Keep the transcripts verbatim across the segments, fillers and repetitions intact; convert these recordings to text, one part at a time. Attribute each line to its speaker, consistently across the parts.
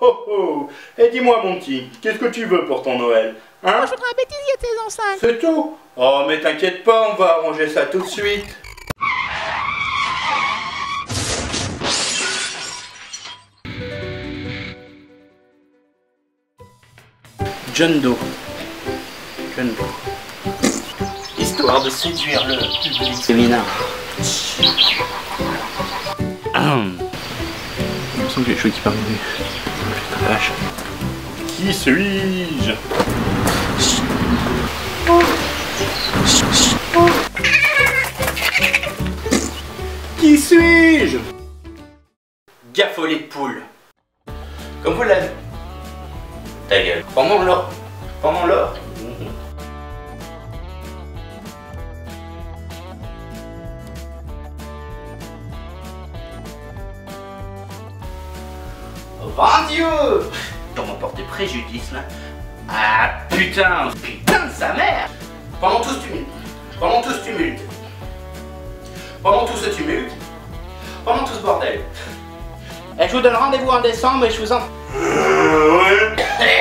Speaker 1: oh oh. Et dis-moi mon petit, qu'est-ce que tu veux pour ton Noël? Hein?
Speaker 2: Moi je voudrais un bêtisier de saison cinq.
Speaker 1: C'est tout? Oh mais t'inquiète pas, on va arranger ça tout de suite. John Doe. John Doe. Histoire de séduire le public féminin. Hum. Il me semble qu'il y a des choses qui parlent. Qui suis-je? Qui suis-je? Gaffolé de poule. Comme vous l'avez. Ta gueule. Pendant l'or. Pendant l'or. Oh Dieu! On m'en porte des préjudices là. Ah putain! Putain de sa mère! Pendant tout ce tumulte, pendant tout ce tumulte, pendant tout ce tumulte, pendant tout ce bordel. Et je vous donne rendez-vous en décembre et je vous en... Euh, ouais.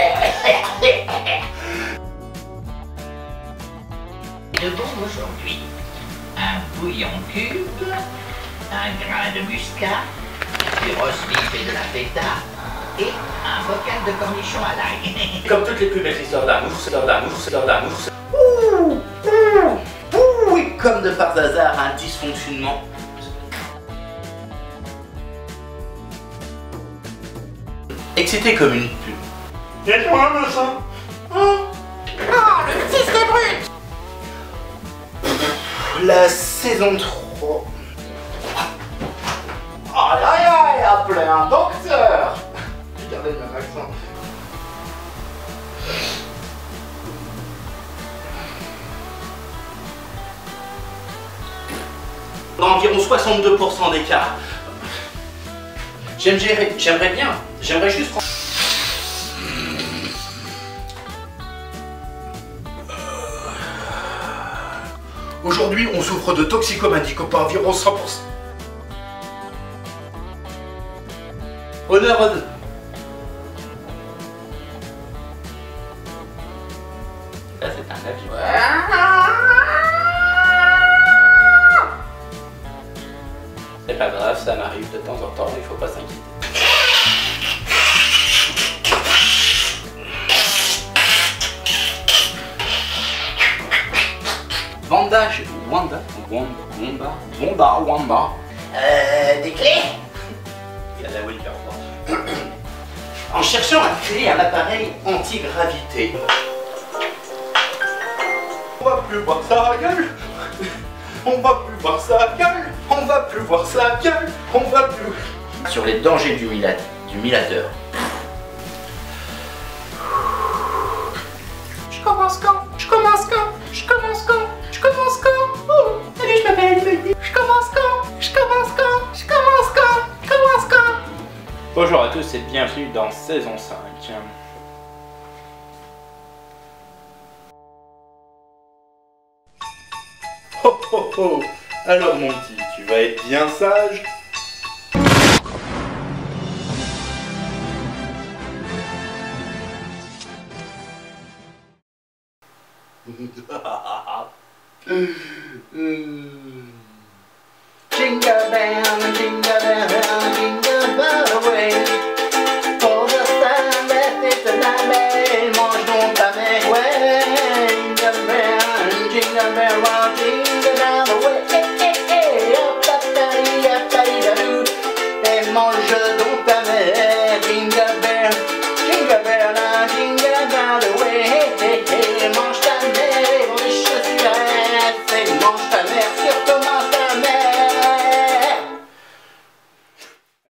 Speaker 3: De bon aujourd'hui, un bouillon cube, un grain de muscat, du roast beef et de la feta, et un bocal de cornichons à l'ail.
Speaker 1: Comme toutes les plus belles histoires d'amour, histoires d'amour, histoires d'amour. Ouh, ouh, ouh, et comme de par hasard, un dysfonctionnement. Excité comme une pute. Et toi, machin?
Speaker 2: Oh, le fils de brute.
Speaker 1: La saison trois. Aïe aïe aïe, appelez un docteur. Regardez le même accent. D'environ soixante-deux pour cent d'écart. J'aimerais, j'aimerais bien, j'aimerais juste... Aujourd'hui, on souffre de toxicomanie par environ cent pour cent. Honneur, honneur. Ça, c'est un avion. C'est pas grave, ça m'arrive de temps en temps, il faut pas s'inquiéter. Wanda, je... Wanda, Wanda, Wanda, Wanda, Wanda.
Speaker 3: Euh, des clés?
Speaker 1: Il y a la Wilker. En cherchant à créer un appareil anti-gravité. On va plus voir ça à gueule. On va plus voir ça à gueule. On va plus voir ça à gueule. On va plus... Sur les dangers du, mila... du milateur.
Speaker 2: Je commence quand? Je commence quand? Je commence quand? Je commence quand? Oh, salut, je m'appelle Baby. Je commence quand? Je commence quand? Je commence quand? Je commence quand?
Speaker 1: Bonjour à tous et bienvenue dans saison cinq. Oh oh oh! Alors mon petit, tu vas être bien sage? Jingle bell, jingle bell, jingle bell away. For the sun that is the night, mange donc ta mère, ouais. Jingle bell, jingle bell, round, jingle bell away. Hey, hey, hey, hop, hop, hop, hop, hop, hop, et mange donc ta mère.